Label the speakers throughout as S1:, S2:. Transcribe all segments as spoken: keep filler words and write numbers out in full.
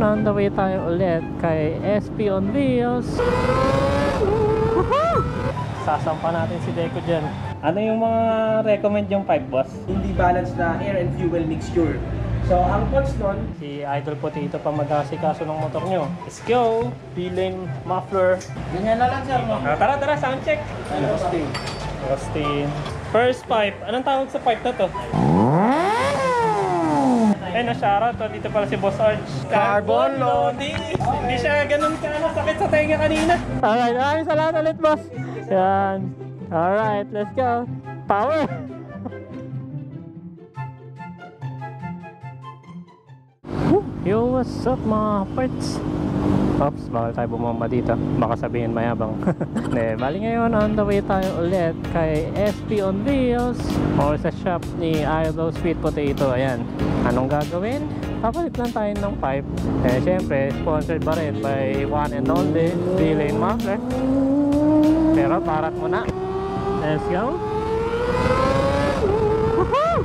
S1: on the way tayo ulit kay S P on Wheels. Sasampa natin si Deco dyan. Ano yung mga recommend yung pipe, boss?
S2: Hindi balanced na air and fuel mixture. So, ang cons nun,
S1: Si Idol Potato pa mag-asikaso ng motor nyo. Let's go! B-lane, muffler.
S2: ganyan na lang sir, no?
S1: Ah, tara, tara, sound check.
S2: Roasting.
S1: Rustin. First pipe. Anong tawag sa pipe na to? Eh, na-shoutout. Oh, dito pala si Boss Arch.
S2: Carbon
S1: loading! Hindi siya ganun ka na sakit sa tenga kanina. Alright, maraming salamat ulit, boss. Yan. Alright, let's go. Power! Yo, what's up mga parts? Oops, baka tayo bumamba dito. Baka sabihin mayabang. Ne, bali ngayon on the way tayo ulit kay S P on Wheels or sa shop ni Idol Sweet Potato. Ayan. Anong gagawin? Papalit lang tayo ng pipe. Eh, syempre, sponsored ba rin by one and only D-Lane Muffler. Pero parat mo na. Let's go. Woohoo!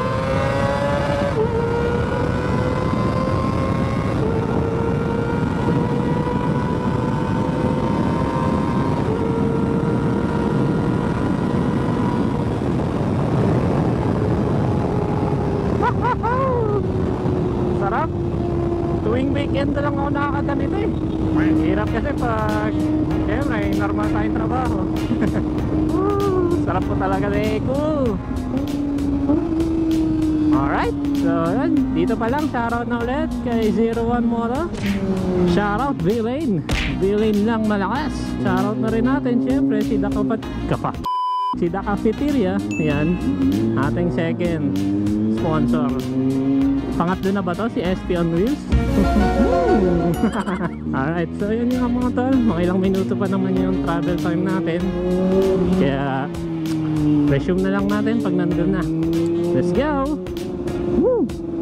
S1: Sarap. Tuwing weekend na lang ako nakakaganito eh. Hirap kasi pag siyempre normal tayong trabaho. Sarap po talaga Deco. Alright, so yun, dito pa lang, shoutout na ulit kay zero one Moto. Shoutout B-Lane, B-Lane lang malakas. Shoutout na rin natin syempre si Dakapat Kapa Si The Cafeteria, yan, ating second sponsor. Pangatlo na ba to? Si S P on Wheels? Alright, so yun yung mga tol. Mga ilang minuto pa naman yung travel time natin. Kaya resume na lang natin pag nandun na. Let's go! Woo!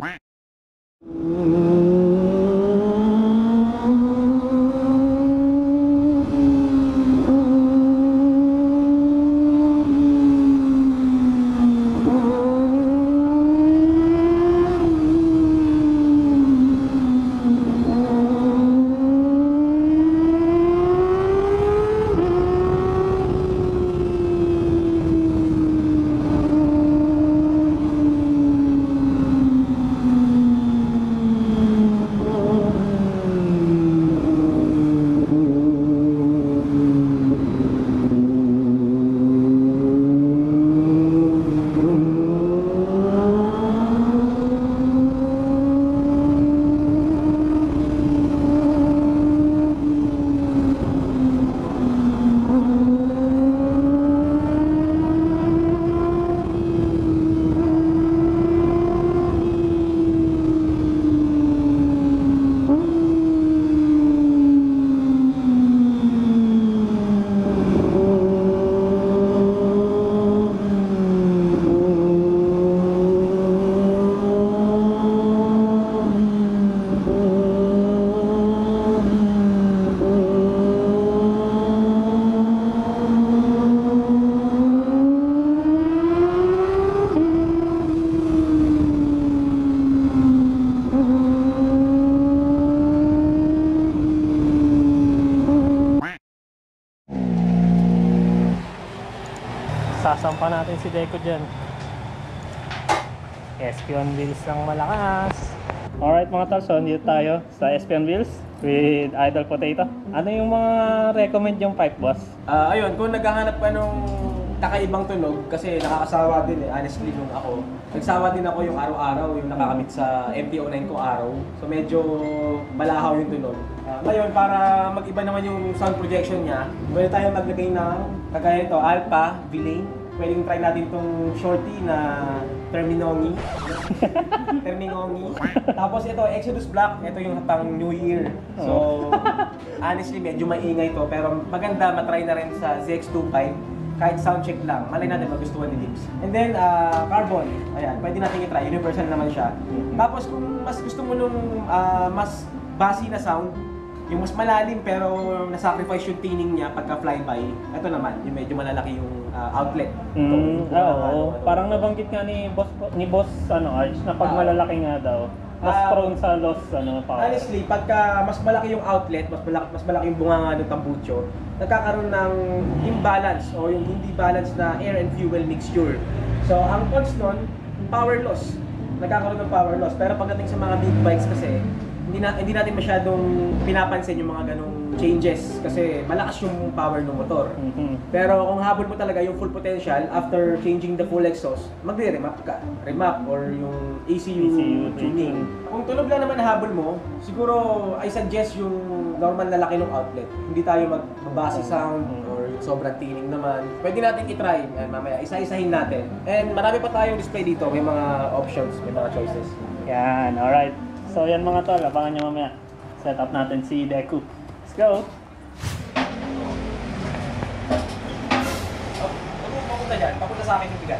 S1: Sasampa natin si Deco dyan. S P on Wheels lang malakas. Alright mga tol, so dito tayo sa S P on Wheels with Idol Potato. Ano yung mga recommend yung pipe, boss?
S2: Ah, ayun, kung naghahanap ka nung kakaibang tunog, kasi nakakasawa din eh, honestly nung ako. Nagsawa din ako yung araw-araw, yung nakakamit sa M T oh nine ko araw. So medyo balahaw yung tunog. Uh, ngayon, para mag-iba naman yung sound projection niya, pwede tayo maglagay ng kagaya ito, Alpha, V-Lane. Pwedeng try natin itong shorty na Terminongi. Terminongi. Tapos ito, Exodus Black. Ito yung pang New Year. So, honestly, medyo maingay to. Pero maganda, matry na rin sa Z X twenty-five. Kahit soundcheck lang. Malay natin magustuhan ni Lips. And then, uh, Carbon. Ayan, pwede natin i-try. Universal naman siya. Tapos kung mas gusto mo nung uh, mas bassy na sound, yung mas malalim pero na-sacrifice yung tuning niya pagka flyby, ito naman, yung medyo malalaki yung uh, outlet.
S1: Mm,
S2: ito,
S1: oo.
S2: ano, ano,
S1: Parang nabanggit nga ni boss ni boss ano Arch na pag
S2: ah,
S1: malalaki nga daw, Mas
S2: Ah,
S1: prone sa loss, ano, power.
S2: Honestly, pagka mas malaki yung outlet, mas malaki, mas malaki yung bunganga ng tambucho, nagkakaroon ng imbalance o yung hindi balance na air and fuel mixture. So, ang cons nun, power loss. Nagkakaroon ng power loss. Pero pagdating sa mga big bikes kasi, hindi, na, hindi natin masyadong pinapansin yung mga ganong changes kasi malakas yung power ng motor.
S1: Mhm.
S2: Pero kung habol mo talaga yung full potential after changing the full exhaust, magre-remap ka. Remap or yung A C U,
S1: A C U
S2: tuning. Kung tunog lang naman habol mo, siguro I suggest yung normal na laki ng outlet. Hindi tayo magbabase sound or yung sobrang tining naman. Pwede natin i-try. Yan, mamaya, isa-isahin natin. And marami pa tayong display dito. May mga options, may mga choices.
S1: Yan, alright. So yan mga tol, abangan nyo mamaya. Set up natin si Deku. Let's go!
S2: Oh, papunta dyan. Papunta sa akin yung bigat.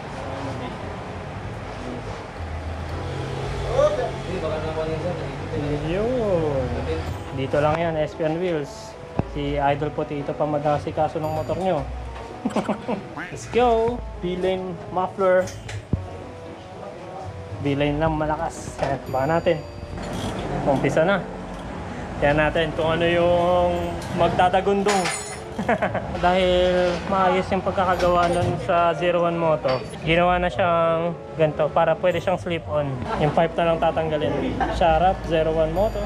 S1: Yun! Dito lang yan, S P on Wheels. Si Idol Potato pa mag-asikaso ng motor nyo. Let's go! B-lane muffler. B-lane lang malakas. Yan, baka natin. Umpisa na. Yan natin kung ano yung magdadagundong. Dahil maayos yung pagkakagawa nun sa zero one Moto, ginawa na siyang ganito para pwede siyang slip-on. Yung pipe na lang tatanggalin. Sharap, zero one Moto.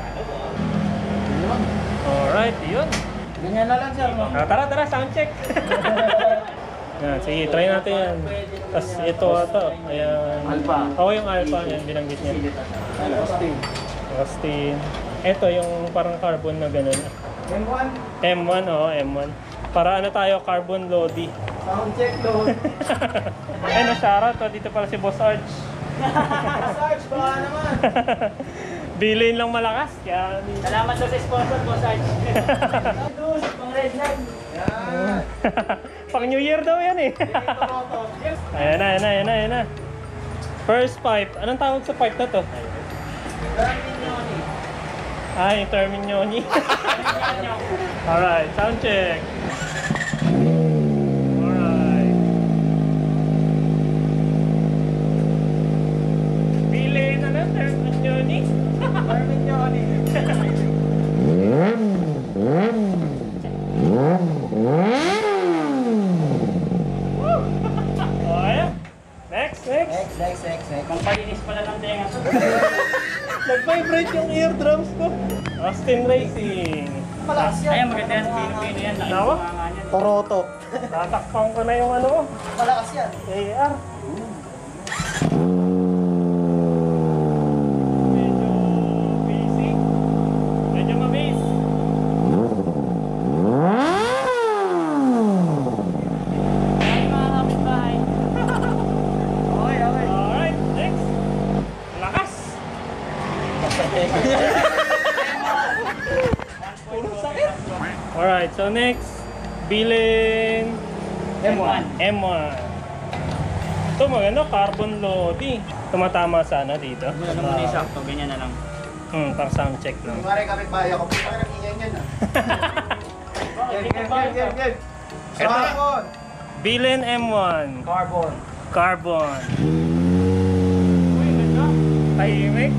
S1: Alright, yun.
S2: Ganyan na lang, sir.
S1: Ah, tara, tara, sound check. Yan, sige, try natin yan. Tapos ito, ito. Ayan.
S2: Alpha.
S1: Oo, yung alpha. Yan, binanggit niya.
S2: Austin.
S1: Austin. Ito, yung parang carbon na gano'n.
S2: M one.
S1: M one, oo, M one. Para ano tayo, carbon Lodi.
S2: Sound check load.
S1: Ay, na-shoutout. Oh, dito pala si Boss Arch.
S2: Sarge, baka naman.
S1: B-lane lang malakas. Kaya...
S3: Salamat sa sponsor ko, Sarge. Doon, pang red line.
S2: Yan.
S1: Pang New Year daw yan eh. Ayan na, ayan na, ayan na, ayan na. First pipe. Anong tawag sa pipe na to? Ah, yung Termignoni. Alright, sound check. Alright. B-lane, ano? Termignoni?
S2: Termignoni.
S1: Oh, ayan. Next, next.
S2: Next, next, next, next.
S3: Pangpalinis pala ng tenga.
S1: Nag-vibrate yung eardrums ko. Austin Racing.
S2: Malakas yan.
S3: Ayan, maganda yan. Pino-pino yan. Laki
S1: Nawa?
S3: ng mga nga niyan.
S2: Toroto.
S1: Tatakpan ko na yung ano,
S2: Malakas yan.
S1: A R. Medyo busy. Medyo mabis.
S3: Ayan, mga kapitbahay.
S2: Okay, okay.
S1: Alright, next. Lakas. Alright, so next. Bilin
S2: M one.
S1: M one. Ito maganda, carbon Lodi. Tumatama sana dito.
S3: Wala naman yung sakto, ganyan na lang.
S1: Hmm, pang sound check lang.
S2: Kumari kapit bahay ako. Puta ka ng ingay niyan ah. Yan, yan, yan, yan, yan.
S1: Ito.
S2: Carbon.
S1: Bilin M one.
S2: Carbon.
S1: Carbon.
S3: Uy, ganda.
S1: Tahimik.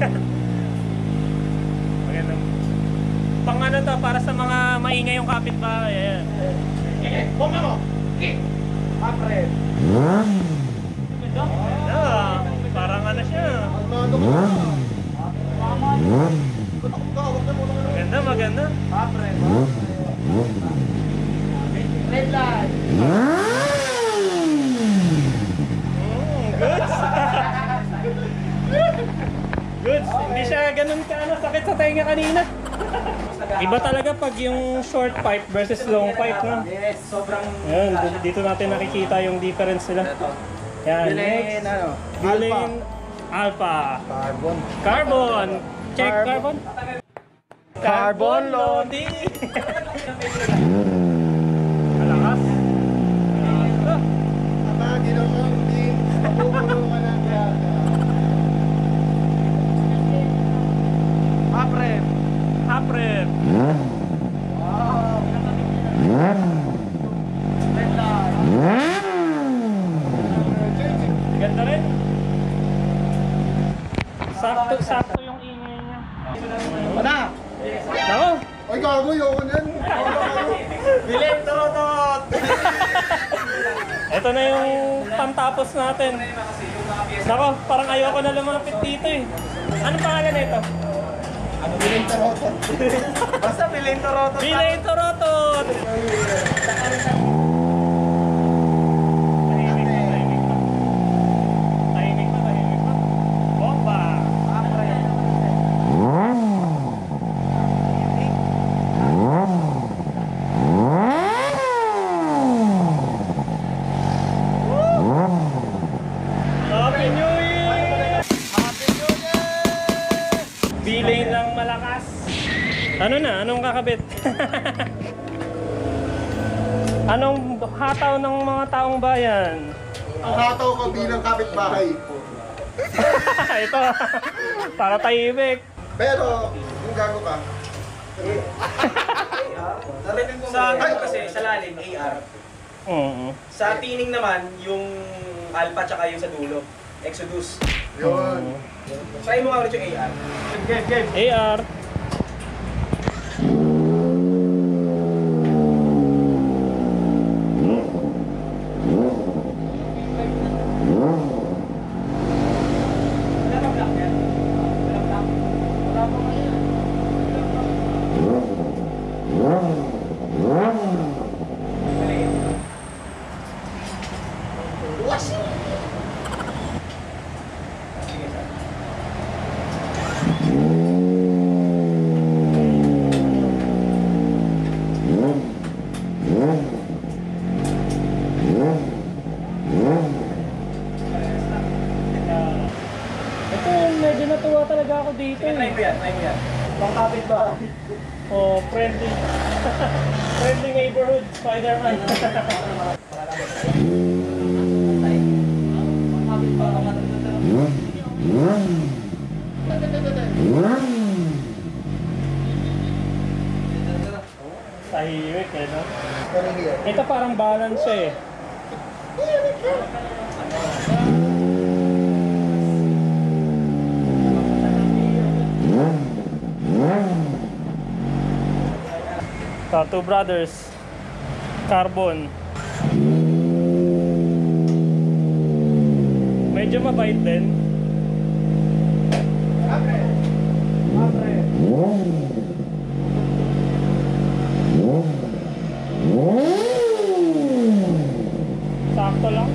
S1: Maganda. Pang ano to, para sa mga maingay yung kapitbahay. Ayan.
S2: Eh, bong ako. Eh. Apre.
S3: Ganda.
S1: Ah, parang ano siya.
S2: Almado ko.
S3: Mama.
S2: Kutok ka, huwag na muna ka.
S1: Maganda, maganda.
S2: Apre.
S3: Red line.
S1: Mm, goods. Goods. Hindi siya ganun ka ano, sakit sa tenga kanina. Iba talaga pag yung short pipe versus long pipe, no?
S2: Yes, sobrang...
S1: Ayan, d- dito natin nakikita yung difference nila. Yan,
S2: Bilhin,
S1: next.
S2: ano?
S1: Bilhin Alpha.
S2: Carbon.
S1: Carbon. Check
S2: Carbon.
S1: carbon.
S2: Carbon
S1: Lodi. Malakas. Ah,
S2: Tama, ginawang din. Papupulo ka na kaya. Apre.
S1: Apre.
S2: Wow.
S3: Red line.
S1: Ganda rin. Sakto,
S4: gago, yoko niyan.
S2: Bilhin, turotot!
S1: Ito na yung pantapos natin. Nako, parang ayoko na lumapit dito eh. Anong pangalan na ito?
S4: Bilhin tarotot.
S2: Basta bilhin, turotot!
S1: Bilay Torotot! Tahimik pa, tahimik pa. Tahimik pa, tahimik pa. Bomba! Happy New Year!
S2: Happy New Year!
S1: Bilay lang malakas. Ano na? Anong kakabit? Anong hataw ng mga taong bayan?
S4: Ang hataw ko bilang kapitbahay.
S1: Ito, para tahimik.
S4: Pero, kung gago ka,
S2: Sa ano kasi, sa lalim, A R.
S1: Oo.
S2: Sa tining naman, yung alpha tsaka yung sa dulo. Exodus.
S4: yun.
S2: Try mo nga ulit yung A R. Game, game.
S1: A R. Ito, medyo natuwa talaga ako dito.
S2: Try
S1: Eh.
S2: mo yan, try mo yan. Pangkapit ba?
S1: Oh, friendly. Friendly neighborhood, Spider-Man. Tahimik eh, no? Ito parang balance eh. Tattoo Brothers Carbon. Medyo mabait din. Sakto lang.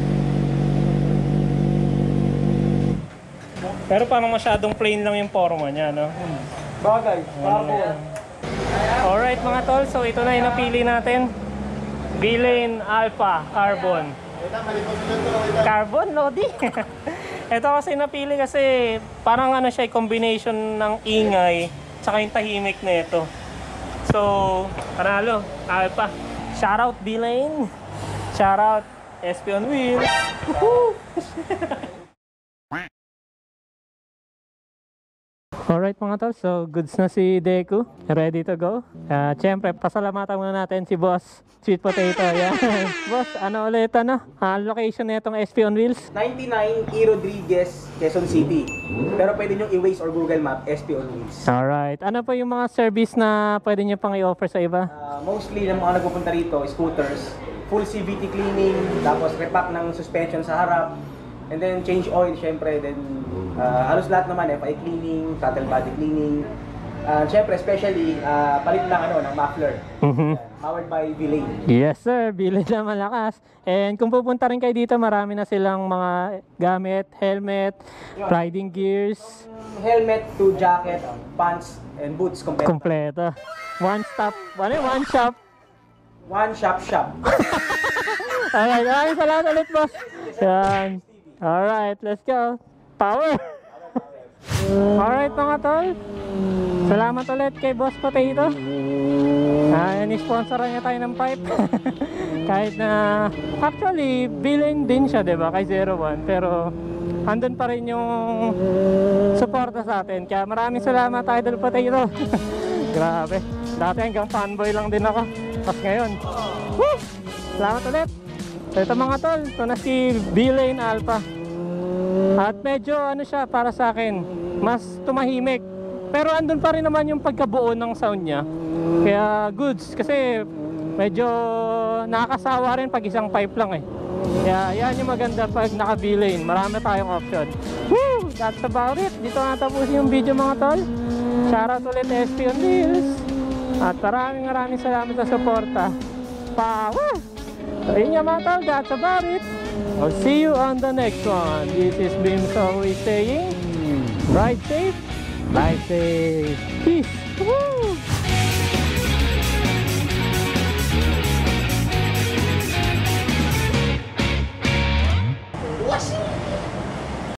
S1: Pero parang masyadong plain lang yung forma niya, no?
S2: Bagay, carbon.
S1: Alright mga tol, so ito na yung napili natin. B-Lane Alpha Carbon. Carbon, Lodi. Ito kasi napili kasi parang ano siya, combination ng ingay tsaka yung tahimik na ito. So, panalo, Alpha. Shoutout B-Lane. Shoutout S P on Wheels. Woohoo! Alright mga tol, so goods na si Deku. Ready to go. Uh, Siyempre, pasalamatan muna natin si Boss Sweet Potato. Yan. Boss, ano ulit ano? Ang location na itong S P on Wheels?
S2: ninety-nine E. Rodriguez, Quezon City. Pero pwede nyo i-Waze or Google Map, S P on Wheels.
S1: Alright. Ano pa yung mga service na pwede nyo pang i-offer sa iba?
S2: Uh, mostly ng mga nagpupunta rito, scooters, full C V T cleaning, tapos repack ng suspension sa harap, and then change oil syempre, then uh, halos lahat naman, F I cleaning, throttle body cleaning. Uh, syempre, especially, uh, palit ng ano, ng muffler.
S1: Mhm.
S2: Powered by V-Lane.
S1: Yes sir, bilid na malakas. And kung pupunta rin kayo dito, marami na silang mga gamit, helmet, riding gears,
S2: Helmet to jacket, pants, and boots complete.
S1: kompleto. One stop, ano yun? One shop.
S2: One shop shop.
S1: Alright, maraming salamat ulit boss. Yan. Alright, let's go. Power! Alright mga tol. Salamat ulit kay Boss Potato. Ah, ni-sponsoran niya tayo ng pipe. Kahit na actually bilhin din siya, 'di ba? Kay zero one, pero andun pa rin yung suporta sa atin. Kaya maraming salamat Idol Potato. Grabe. Dati hanggang fanboy lang din ako. Tapos ngayon. Woo! Salamat ulit. So ito mga tol, ito na si B-Lane Alpha. At medyo ano siya para sa akin, mas tumahimik pero andun pa rin naman yung pagkabuo ng sound niya. Kaya goods, kasi medyo nakakasawa rin pag isang pipe lang eh. Kaya yan yung maganda pag naka-B-lane. Marami tayong option. Woo! That's about it. Dito natapusin yung video mga tol. Shoutout ulit S P on Wheels. At maraming maraming salamat sa suporta. Power! So yun nga mga tol, that's about it. I'll see you on the next one. This is Beams always saying, ride safe, life safe. Peace!